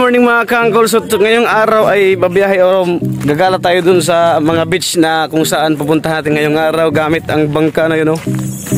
morning mga kangkol. So ngayong araw ay babiyahe o gagala tayo dun sa mga beach na kung saan pupunta natin ngayong araw gamit ang bangka na yun, oh.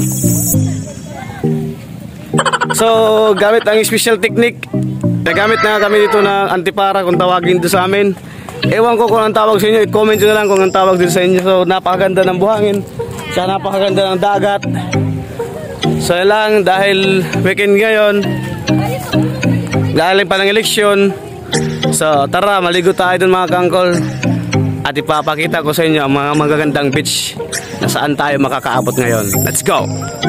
So gamit ang special technique. Nagamit na kami dito ng antipara kung tawagin dito sa amin. Ewan ko kung ang tawag sa inyo, i-comment nyo na lang kung ang tawag dito sa inyo. So napakaganda ng buhangin, sa napakaganda ng dagat. So lang dahil weekend ngayon, galing pa ng eleksyon. So tara, maligo tayo dun mga kangkol. At ipapakita ko sa inyo ang mga magagandang beach na saan tayo makakaabot ngayon. Let's go!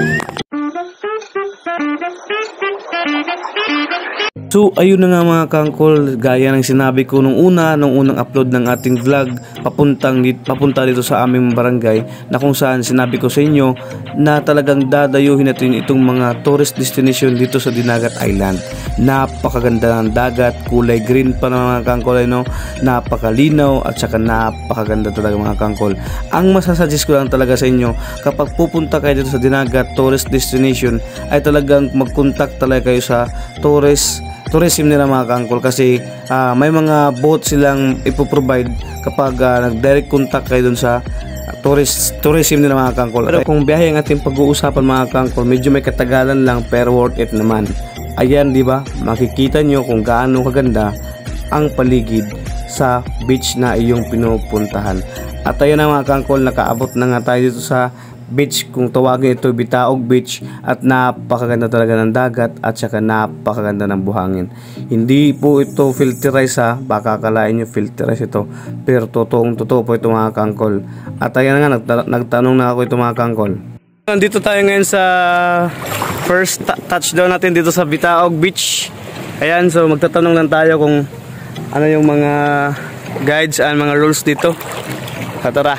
So ayun na nga mga kangkol, gaya ng sinabi ko nung unang upload ng ating vlog papunta dito sa aming barangay, na kung saan sinabi ko sa inyo na talagang dadayuhin natin itong mga tourist destination dito sa Dinagat Island. Napakaganda ng dagat, kulay green pa ng mga kangkol, no? Napakalinaw at saka napakaganda talaga mga kangkol. Ang masasuggest ko lang talaga sa inyo, kapag pupunta kayo dito sa Dinagat tourist destination, ay talagang mag-contact talaga kayo sa tourism nila mga kangkol, kasi may mga boat silang ipoprovide kapag nag-direct contact kayo dun sa tourism nila mga kangkol. Pero kung biyahe ang ating pag-uusapan mga kangkol, medyo may katagalan lang pero worth it naman. Ayan, di ba? Makikita nyo kung gaano kaganda ang paligid sa beach na iyong pinupuntahan. At ayan na mga kangkol, nakaabot na nga tayo dito sa beach, kung tawagin ito Bitaog Beach, at napakaganda talaga ng dagat at saka napakaganda ng buhangin. Hindi po ito filterize ha, baka akalain nyo filterize ito, pero totoo po ito mga kangkol. At ayan nga, nagtanong na ako ito mga kangkol. Nandito tayo ngayon sa first touchdown natin dito sa Bitaog Beach. Ayan, so magtatanong lang tayo kung ano yung mga guides and mga rules dito. Tara.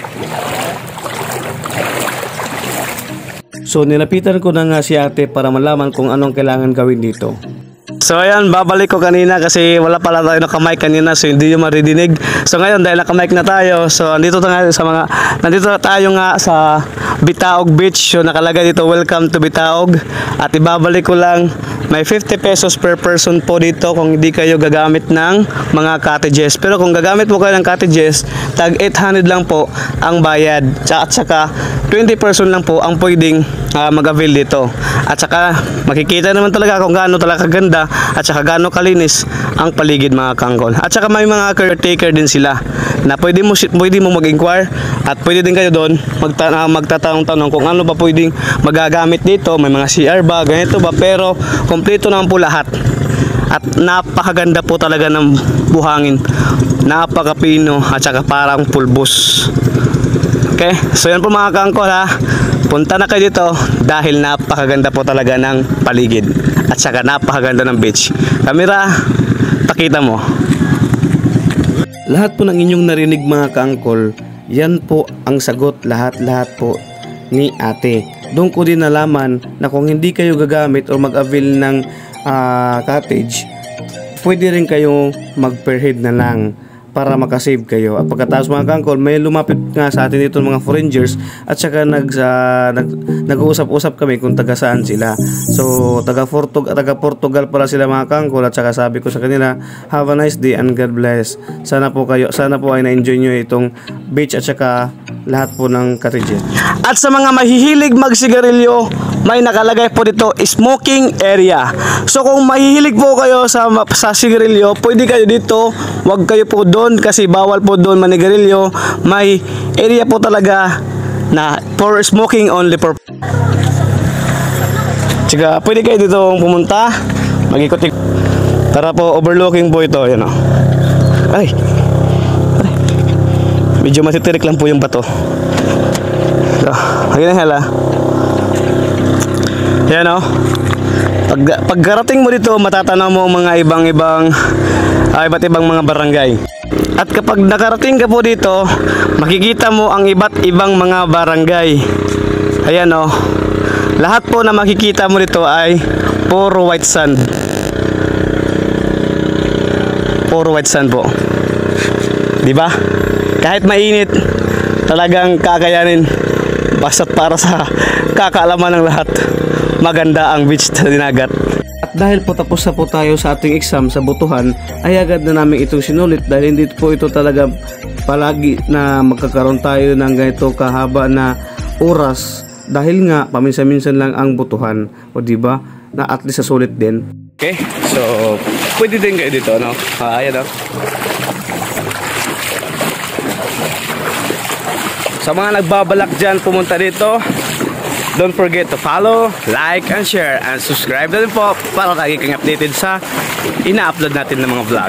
So nilapitan ko na nga si ate para malaman kung anong kailangan gawin dito. So ayan, babalik ko kanina kasi wala pala tayo naka-mic kanina, so hindi nyo maridinig. So ngayon dahil naka-mic na tayo, so nandito tayo nga sa Bitaog Beach. So nakalagay dito, welcome to Bitaog. At ibabalik ko lang, may 50 pesos per person po dito kung hindi kayo gagamit ng mga cottages. Pero kung gagamit po kayo ng cottages, tag 800 lang po ang bayad. At saka 20 person lang po ang pwedeng mag-avail dito. At saka makikita naman talaga kung gaano talaga ganda at saka gaano kalinis ang paligid mga kangkol. At saka may mga caretaker din sila na pwede mo mag-inquire, at pwede din kayo doon magtatanong-tanong kung ano ba pwedeng magagamit dito. May mga CR ba, ganito ba, pero kompleto naman po lahat. At napakaganda po talaga ng buhangin, napakapino at saka parang pulbos. Okay, so yan po mga kangkol ha, punta na kayo dito dahil napakaganda po talaga ng paligid at saka napakaganda ng beach. Kamera, pakita mo. Lahat po ng inyong narinig mga kaangkol, yan po ang sagot lahat po ni ate. Doon ko din nalaman na kung hindi kayo gagamit o mag-avail ng cottage, pwede rin kayo mag-per head na lang para makasave kayo. At pagkatapos mga kangkol, may lumapit nga sa atin dito mga foreigners, at saka nag-uusap-usap kami kung taga saan sila. So taga Portugal pala sila mga kangkol, at saka sabi ko sa kanila, have a nice day and God bless. Sana po ay na-enjoy nyo itong beach at saka lahat po ng cottages. At sa mga mahihilig magsigarilyo, may nakalagay po dito smoking area. So kung mahihilig po kayo sa sigarilyo, pwede kayo dito, wag kayo po doon kasi bawal po doon manigarilyo. May area po talaga na for smoking only for. Tsaka pwede kayo dito pumunta, mag-ikot. Tara po, overlooking po ito, yan o. Ay, medyo matitirik lang po yung bato. So, ayun na hala. Yan o. Pagkarating mo dito, matatanaw mo mga iba't ibang mga barangay. At kapag nakarating ka po dito, makikita mo ang iba't ibang mga barangay. Ayan o. Lahat po na makikita mo dito ay puro white sand. Puro white sand po. Diba? Kahit mainit, talagang kakayanin. Basta't para sa kakaalaman ng lahat, maganda ang beach sa Dinagat. At dahil po tapos na po tayo sa ating exam sa Butuhan, ay agad na namin itong sinulit dahil hindi po ito talaga palagi na magkakaroon tayo ng ganito kahaba na oras dahil nga paminsan-minsan lang ang Butuhan, o di ba? Na at least sa sulit din. Okay, so pwede din kayo dito, no? Ayan, no? Sa mga nagbabalak dyan pumunta dito, don't forget to follow, like, and share, and subscribe na din po para lagi kang updated sa ina-upload natin ng mga vlog.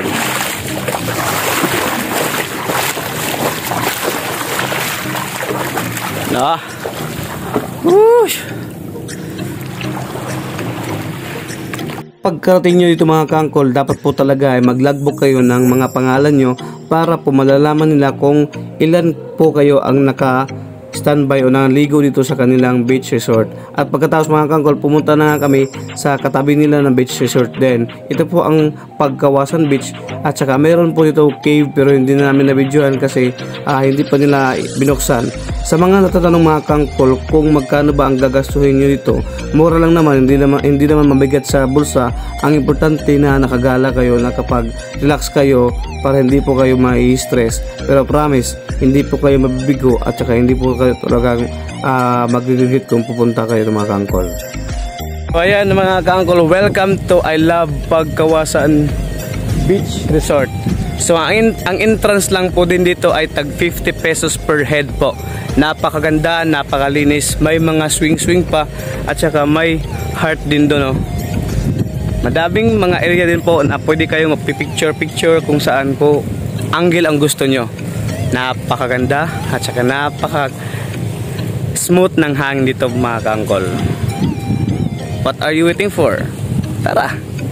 No? Whoosh! Pagkarating nyo dito mga kangkol, dapat po talaga ay mag-logbook kayo ng mga pangalan nyo para po malalaman nila kung ilan po kayo ang standby o naligo dito sa kanilang beach resort. At pagkatapos mga kangkol, pumunta na kami sa katabi nila ng beach resort din. Ito po ang Pagkawasan Beach at saka meron po dito cave pero hindi na namin na-videohan kasi hindi pa nila binuksan. Sa mga natatanong mga kangkol kung magkano ba ang gagastuhin nyo dito, mura lang naman, hindi naman mabigat sa bulsa. Ang importante na nakagala kayo, nakapag-relax kayo para hindi po kayo mai-stress. Pero promise, hindi po kayo mabibigo at saka hindi po kayo talagang magigigit kung pupunta kayo mga kangkol. So ayan mga kangkol, welcome to I Love Pagkawasan Beach Resort. So ang entrance lang po din dito ay tag 50 pesos per head po. Napakaganda, napakalinis, may mga swing pa at saka may heart din doon, no? Madaming mga area din po na pwede kayong magpipicture kung saan po angle ang gusto nyo. Napakaganda at saka napaka smooth ng hangin dito mga kangkol. What are you waiting for? Tara!